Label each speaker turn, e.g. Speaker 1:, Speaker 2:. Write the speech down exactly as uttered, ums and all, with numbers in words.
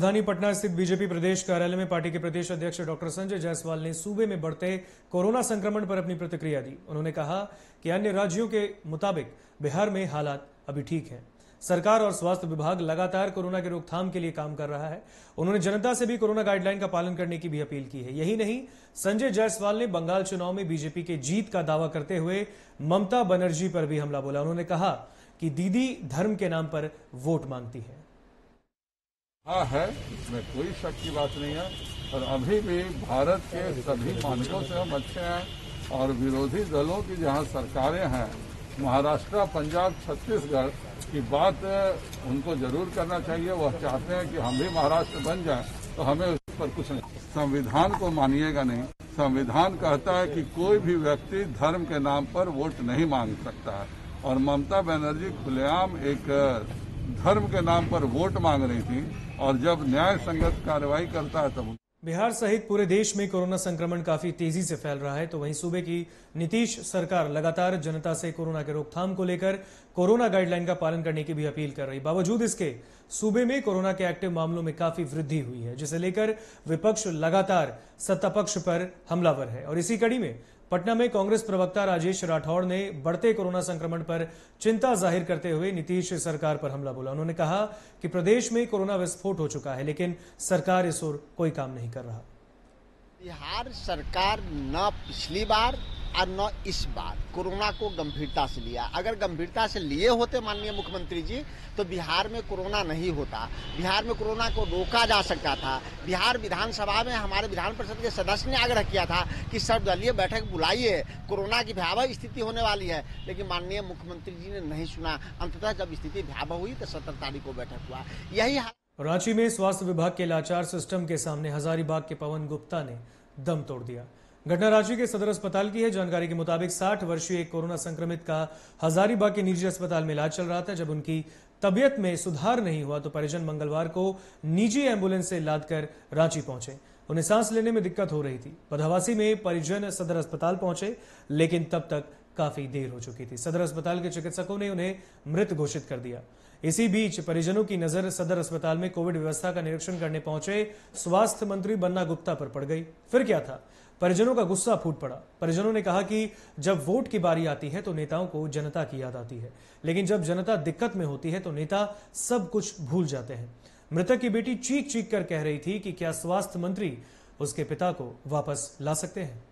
Speaker 1: राजधानी पटना स्थित बीजेपी प्रदेश कार्यालय में पार्टी के प्रदेश अध्यक्ष डॉक्टर संजय जायसवाल ने सूबे में बढ़ते कोरोना संक्रमण पर अपनी प्रतिक्रिया दी। उन्होंने कहा कि अन्य राज्यों के मुताबिक बिहार में हालात अभी ठीक हैं। सरकार और स्वास्थ्य विभाग लगातार कोरोना की रोकथाम के लिए काम कर रहा है। उन्होंने जनता से भी कोरोना गाइडलाइन का पालन करने की भी अपील की है। यही नहीं, संजय जायसवाल ने बंगाल चुनाव में बीजेपी के जीत का दावा करते हुए ममता बनर्जी पर भी हमला बोला। उन्होंने कहा कि दीदी धर्म के नाम पर वोट मांगती है।
Speaker 2: हाँ है, इसमें कोई शक की बात नहीं है। और अभी भी भारत के सभी मानकों से हम अच्छे हैं और विरोधी दलों की जहाँ सरकारें हैं, महाराष्ट्र, पंजाब, छत्तीसगढ़ की बात उनको जरूर करना चाहिए। वह चाहते हैं कि हम भी महाराष्ट्र बन जाएं, तो हमें उस पर कुछ नहीं। संविधान को मानिएगा नहीं। संविधान कहता है कि कोई भी व्यक्ति धर्म के नाम पर वोट नहीं मांग सकता है और ममता बनर्जी खुलेआम एक धर्म के नाम पर वोट मांग रही थी और जब न्याय संगत कार्रवाई करता है तब।
Speaker 1: बिहार सहित पूरे देश में कोरोना संक्रमण काफी तेजी से फैल रहा है, तो वहीं सूबे की नीतीश सरकार लगातार जनता से कोरोना के रोकथाम को लेकर कोरोना गाइडलाइन का पालन करने की भी अपील कर रही। बावजूद इसके सूबे में कोरोना के एक्टिव मामलों में काफी वृद्धि हुई है, जिसे लेकर विपक्ष लगातार सत्ता पक्ष पर हमलावर है। और इसी कड़ी में पटना में कांग्रेस प्रवक्ता राजेश राठौड़ ने बढ़ते कोरोना संक्रमण पर चिंता जाहिर करते हुए नीतीश सरकार पर हमला बोला। उन्होंने कहा कि प्रदेश में कोरोना विस्फोट हो चुका है, लेकिन सरकार इस ओर कोई काम नहीं कर रहा।
Speaker 3: बिहार सरकार न पिछली बार और न इस बार कोरोना को गंभीरता से लिया। अगर गंभीरता से लिए होते माननीय मुख्यमंत्री जी, तो बिहार में कोरोना नहीं होता। बिहार में कोरोना को रोका जा सकता था। बिहार विधानसभा में हमारे विधान परिषद के सदस्य ने आग्रह किया था कि सर्वदलीय बैठक बुलाइए, कोरोना की भयावह स्थिति होने वाली है, लेकिन माननीय मुख्यमंत्री जी ने नहीं सुना। अंततः जब स्थिति भयावह हुई तो सत्रह तारीख को बैठक हुआ। यही
Speaker 1: रांची में स्वास्थ्य विभाग के लाचार सिस्टम के सामने हजारीबाग के पवन गुप्ता ने दम तोड़ दिया। घटना रांची के सदर अस्पताल की है। जानकारी के मुताबिक साठ वर्षीय एक कोरोना संक्रमित का हजारीबाग के निजी अस्पताल में इलाज चल रहा था। जब उनकी तबियत में सुधार नहीं हुआ तो परिजन मंगलवार को निजी एम्बुलेंस से लादकर रांची पहुंचे। उन्हें सांस लेने में दिक्कत हो रही थी। बदहवासी में परिजन सदर अस्पताल पहुंचे, लेकिन तब तक काफी देर हो चुकी थी। सदर अस्पताल के चिकित्सकों ने उन्हें मृत घोषित कर दिया। इसी बीच परिजनों की नजर सदर अस्पताल में कोविड व्यवस्था का निरीक्षण करने पहुंचे स्वास्थ्य मंत्री बन्ना गुप्ता पर पड़ गई। फिर क्या था, परिजनों का गुस्सा फूट पड़ा। परिजनों ने कहा कि जब वोट की बारी आती है तो नेताओं को जनता की याद आती है, लेकिन जब जनता दिक्कत में होती है तो नेता सब कुछ भूल जाते हैं। मृतक की बेटी चीख चीख कर कह रही थी कि क्या स्वास्थ्य मंत्री उसके पिता को वापस ला सकते हैं।